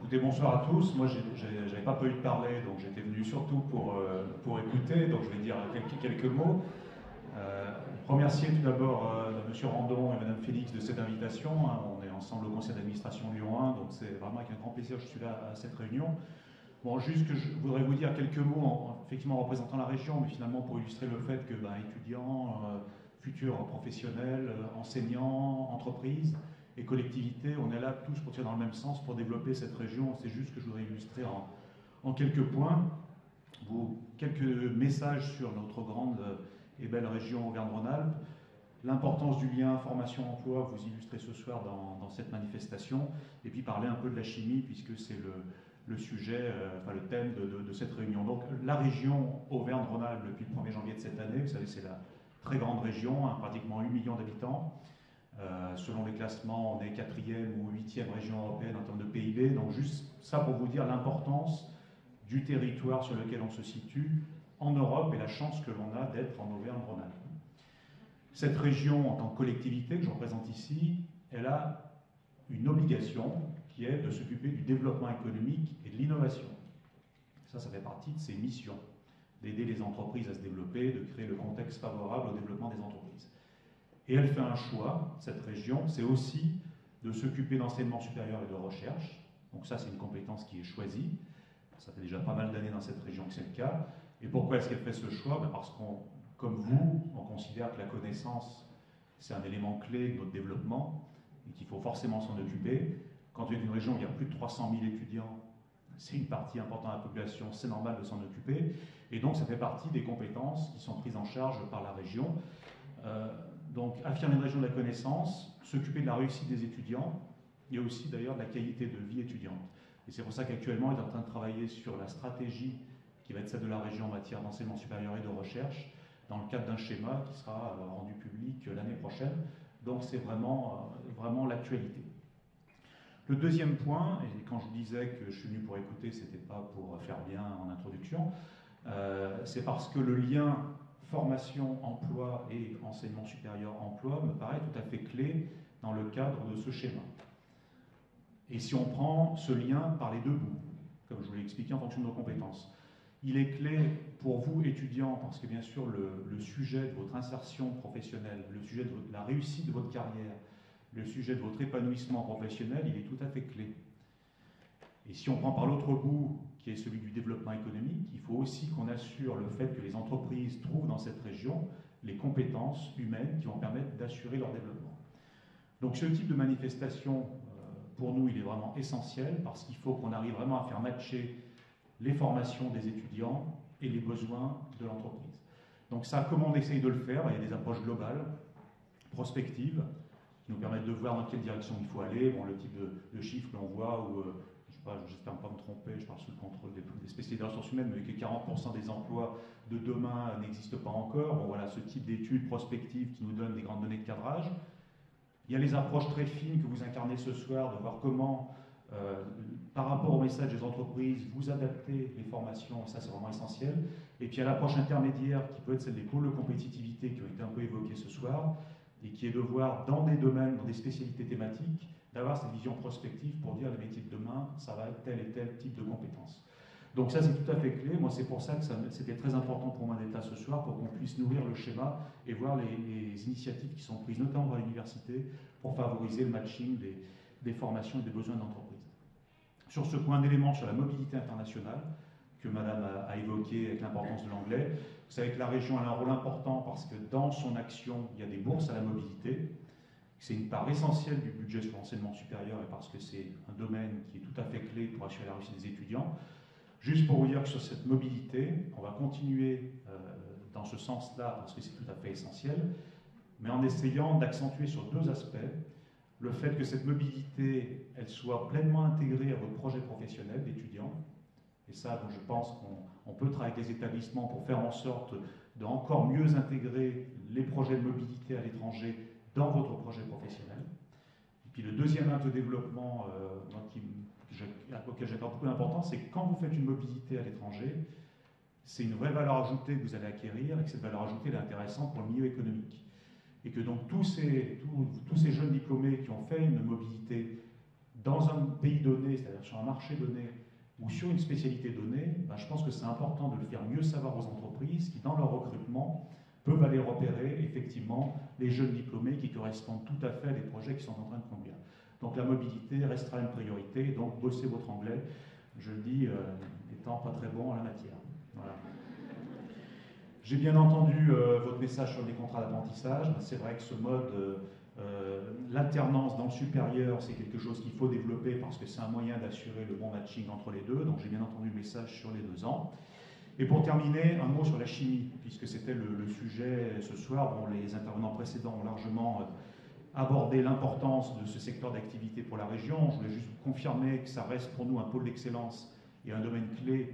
Écoutez, bonsoir à tous. Moi, j'avais pas prévu de parler, donc j'étais venu surtout pour écouter, donc je vais dire quelques mots. Remercier tout d'abord M. Randon et Mme Félix de cette invitation. Hein. On est ensemble au conseil d'administration Lyon 1, donc c'est vraiment avec un grand plaisir que je suis là à cette réunion. Bon, juste que je voudrais vous dire quelques mots, effectivement en représentant la région, mais finalement pour illustrer le fait que étudiants, futurs professionnels, enseignants, entreprises et collectivités, on est là tous pour tirer dans le même sens pour développer cette région. C'est juste que je voudrais illustrer en quelques points. Quelques messages sur notre grande et belle région Auvergne-Rhône-Alpes. L'importance du lien formation-emploi, vous illustrez ce soir dans cette manifestation, et puis parler un peu de la chimie, puisque c'est le sujet, le thème de cette réunion. Donc la région Auvergne-Rhône-Alpes, depuis le 1er janvier de cette année, vous savez, c'est la très grande région, hein, pratiquement 8 millions d'habitants. Selon les classements, on est 4e ou 8e région européenne en termes de PIB. Donc juste ça pour vous dire l'importance du territoire sur lequel on se situe en Europe et la chance que l'on a d'être en Auvergne-Rhône-Alpes. Cette région, en tant que collectivité que je représente ici, elle a une obligation qui est de s'occuper du développement économique et de l'innovation. Ça fait partie de ses missions, d'aider les entreprises à se développer, de créer le contexte favorable au développement des entreprises. Et elle fait un choix, cette région, c'est aussi de s'occuper d'enseignement supérieur et de recherche. Donc ça, c'est une compétence qui est choisie. Ça fait déjà pas mal d'années dans cette région que c'est le cas. Et pourquoi est-ce qu'elle fait ce choix? Parce qu'on, comme vous, on considère que la connaissance, c'est un élément clé de notre développement et qu'il faut forcément s'en occuper. Quand tu es une région où il y a plus de 300 000 étudiants, c'est une partie importante de la population, c'est normal de s'en occuper. Et donc, ça fait partie des compétences qui sont prises en charge par la région. Donc, affirmer une région de la connaissance, s'occuper de la réussite des étudiants, et aussi d'ailleurs de la qualité de vie étudiante. Et c'est pour ça qu'actuellement, il est en train de travailler sur la stratégie qui va être celle de la région en matière d'enseignement supérieur et de recherche, dans le cadre d'un schéma qui sera rendu public l'année prochaine. Donc c'est vraiment l'actualité. Le deuxième point, et quand je disais que je suis venu pour écouter, ce n'était pas pour faire bien en introduction, c'est parce que le lien formation-emploi et enseignement supérieur-emploi me paraît tout à fait clé dans le cadre de ce schéma. Et si on prend ce lien par les deux bouts, comme je vous l'ai expliqué en fonction de nos compétences, il est clé pour vous, étudiants, parce que bien sûr, le sujet de votre insertion professionnelle, le sujet de la réussite de votre carrière, le sujet de votre épanouissement professionnel, il est tout à fait clé. Et si on prend par l'autre bout, qui est celui du développement économique, il faut aussi qu'on assure le fait que les entreprises trouvent dans cette région les compétences humaines qui vont permettre d'assurer leur développement. Donc ce type de manifestation, pour nous, il est vraiment essentiel parce qu'il faut qu'on arrive vraiment à faire matcher les formations des étudiants et les besoins de l'entreprise. Donc ça, comment on essaye de le faire? Il y a des approches globales, prospectives, qui nous permettent de voir dans quelle direction il faut aller. Bon, le type de chiffres que l'on voit, où, j'espère ne pas me tromper, je parle sous le contrôle des spécialistes des ressources humaines, mais que 40% des emplois de demain n'existent pas encore. Bon, voilà, ce type d'études prospectives qui nous donnent des grandes données de cadrage. Il y a les approches très fines que vous incarnez ce soir, de voir comment, par rapport au message des entreprises, vous adaptez les formations, et ça c'est vraiment essentiel. Et puis il y a l'approche intermédiaire qui peut être celle des pôles de compétitivité qui ont été un peu évoqués ce soir, et qui est de voir dans des domaines, dans des spécialités thématiques, d'avoir cette vision prospective pour dire les métiers de demain, ça va être tel et tel type de compétences. Donc ça c'est tout à fait clé. Moi c'est pour ça que c'était très important pour moi d'être là ce soir, pour qu'on puisse nourrir le schéma et voir les initiatives qui sont prises, notamment par l'université, pour favoriser le matching des formations et des besoins d'entreprise. Sur ce point d'élément sur la mobilité internationale, que Madame a évoqué avec l'importance de l'anglais, vous savez que la région a un rôle important parce que dans son action, il y a des bourses à la mobilité. C'est une part essentielle du budget sur l'enseignement supérieur et parce que c'est un domaine qui est tout à fait clé pour assurer la réussite des étudiants. Juste pour vous dire que sur cette mobilité, on va continuer dans ce sens-là parce que c'est tout à fait essentiel, mais en essayant d'accentuer sur deux aspects. Le fait que cette mobilité, elle soit pleinement intégrée à votre projet professionnel d'étudiant. Et ça, donc, je pense qu'on peut travailler avec les établissements pour faire en sorte d'encore mieux intégrer les projets de mobilité à l'étranger dans votre projet professionnel. Et puis le deuxième axe de développement auquel j'accorde beaucoup d'importance, c'est que quand vous faites une mobilité à l'étranger, c'est une vraie valeur ajoutée que vous allez acquérir et que cette valeur ajoutée elle est intéressante pour le milieu économique. Et que donc tous ces jeunes diplômés qui ont fait une mobilité dans un pays donné, c'est-à-dire sur un marché donné, ou sur une spécialité donnée, je pense que c'est important de le faire mieux savoir aux entreprises qui, dans leur recrutement, peuvent aller repérer effectivement les jeunes diplômés qui correspondent tout à fait à des projets qui sont en train de conduire. Donc la mobilité restera une priorité, donc bossez votre anglais, je le dis, étant pas très bon en la matière. Voilà. J'ai bien entendu votre message sur les contrats d'apprentissage. C'est vrai que ce mode, l'alternance dans le supérieur, c'est quelque chose qu'il faut développer parce que c'est un moyen d'assurer le bon matching entre les deux. Donc j'ai bien entendu le message sur les 2 ans. Et pour terminer, un mot sur la chimie, puisque c'était le sujet ce soir. Bon, les intervenants précédents ont largement abordé l'importance de ce secteur d'activité pour la région. Je voulais juste vous confirmer que ça reste pour nous un pôle d'excellence et un domaine clé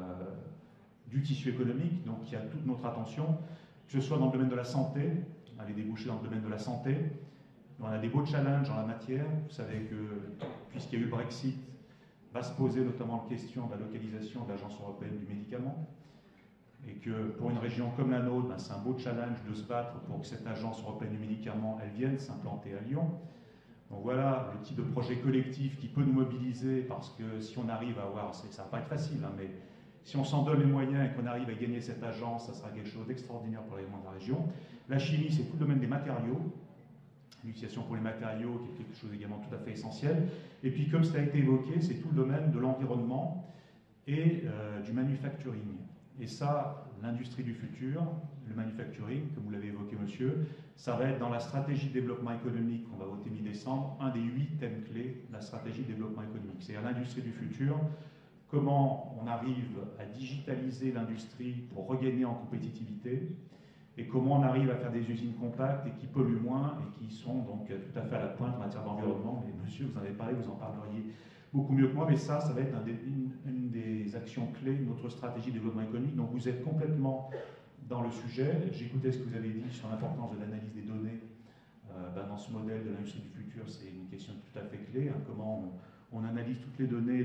du tissu économique, donc qui a toute notre attention, que ce soit dans le domaine de la santé, les débouchés dans le domaine de la santé. On a des beaux challenges en la matière. Vous savez que, puisqu'il y a eu le Brexit, va se poser notamment la question de la localisation de l'Agence européenne du médicament. Et que pour une région comme la nôtre, c'est un beau challenge de se battre pour que cette Agence européenne du médicament, elle vienne s'implanter à Lyon. Donc voilà le type de projet collectif qui peut nous mobiliser, parce que si on arrive à avoir, ça ne va pas être facile, mais si on s'en donne les moyens et qu'on arrive à gagner cette agence, ça sera quelque chose d'extraordinaire pour les gens de la région. La chimie, c'est tout le domaine des matériaux, l'utilisation pour les matériaux, qui est quelque chose également tout à fait essentiel. Et puis, comme ça a été évoqué, c'est tout le domaine de l'environnement et du manufacturing. Et ça, l'industrie du futur, le manufacturing, comme vous l'avez évoqué, monsieur, ça va être dans la stratégie de développement économique qu'on va voter mi-décembre, un des 8 thèmes clés de la stratégie de développement économique. C'est-à-dire l'industrie du futur, comment on arrive à digitaliser l'industrie pour regagner en compétitivité, et comment on arrive à faire des usines compactes et qui polluent moins et qui sont donc tout à fait à la pointe en matière d'environnement. Mais monsieur, vous en avez parlé, vous en parleriez beaucoup mieux que moi, mais ça va être une des actions clés de notre stratégie de développement économique. Donc vous êtes complètement dans le sujet. J'écoutais ce que vous avez dit sur l'importance de l'analyse des données dans ce modèle de l'industrie du futur. C'est une question tout à fait clé, comment on analyse toutes les données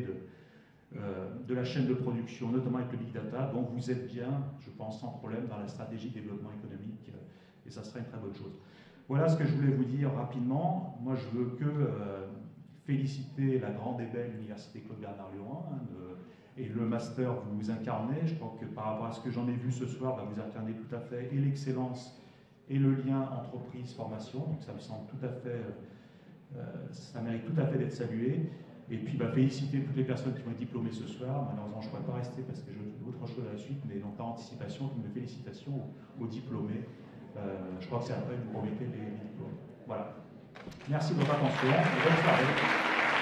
de la chaîne de production, notamment avec le big data. Donc vous êtes bien, je pense, sans problème dans la stratégie de développement économique, et ça sera une très bonne chose. Voilà ce que je voulais vous dire rapidement. Moi, je veux que féliciter la grande et belle Université Claude Bernard Lyon 1, et le master que vous incarnez. Je crois que par rapport à ce que j'en ai vu ce soir, vous incarnez tout à fait et l'excellence et le lien entreprise-formation. Donc ça me semble tout à fait, ça mérite tout à fait d'être salué. Et puis féliciter toutes les personnes qui vont être diplômées ce soir. Malheureusement, je ne pourrais pas rester parce que j'ai autre chose à la suite, mais donc par anticipation, une félicitations aux diplômés. Je crois que c'est après que vous promettez les diplômes. Voilà. Merci de votre attention et bonne soirée.